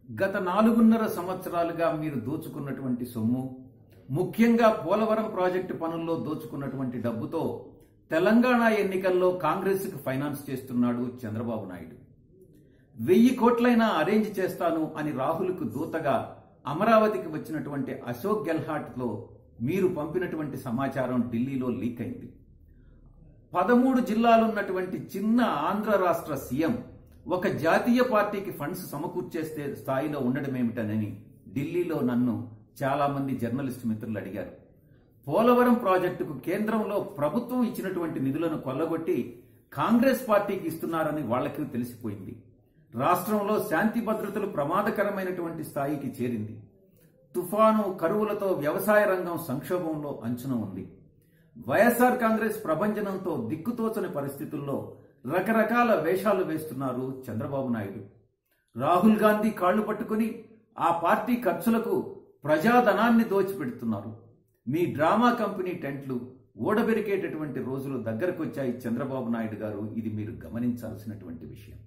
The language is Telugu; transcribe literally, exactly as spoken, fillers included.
గత నాలుగున్నర సంవత్సరాలుగా మీరు దోచుకున్నటువంటి సొమ్ము, ముఖ్యంగా పోలవరం ప్రాజెక్టు పనుల్లో దోచుకున్నటువంటి డబ్బుతో తెలంగాణ ఎన్నికల్లో కాంగ్రెస్కు ఫైనాన్స్ చేస్తున్నాడు చంద్రబాబు నాయుడు. వెయ్యి కోట్లైనా అరేంజ్ చేస్తాను అని రాహుల్కు దూతగా అమరావతికి వచ్చినటువంటి అశోక్ గెహ్లాట్తో మీరు పంపినటువంటి సమాచారం ఢిల్లీలో లీక్ అయింది. పదమూడు జిల్లాలున్నటువంటి చిన్న ఆంధ్ర రాష్ట్ర సీఎం ఒక జాతీయ పార్టీకి ఫండ్స్ సమకూర్చేస్తే స్థాయిలో ఉండడమేమిటనని ఢిల్లీలో నన్ను చాలా మంది జర్నలిస్ట్ మిత్రులు అడిగారు. పోలవరం ప్రాజెక్టుకు కేంద్రంలో ప్రభుత్వం ఇచ్చినటువంటి నిధులను కొల్లగొట్టి కాంగ్రెస్ పార్టీకి ఇస్తున్నారని వాళ్లకు తెలిసిపోయింది. రాష్ట్రంలో శాంతి భద్రతలు ప్రమాదకరమైనటువంటి స్థాయికి చేరింది. తుఫాను, కరువులతో వ్యవసాయ రంగం సంక్షోభంలో అంచున ఉంది. వైఎస్ఆర్ కాంగ్రెస్ ప్రభంజనంతో దిక్కుతోచని పరిస్థితుల్లో రకరకాల వేషాలు వేస్తున్నారు చంద్రబాబు నాయుడు. రాహుల్ గాంధీ కాళ్లు పట్టుకుని ఆ పార్టీ ఖర్చులకు ప్రజాధనాన్ని దోచిపెడుతున్నారు. మీ డ్రామా కంపెనీ టెంట్లు ఓడబెరికేటటువంటి రోజులు దగ్గరకొచ్చాయి చంద్రబాబు నాయుడు గారు. ఇది మీరు గమనించాల్సినటువంటి విషయం.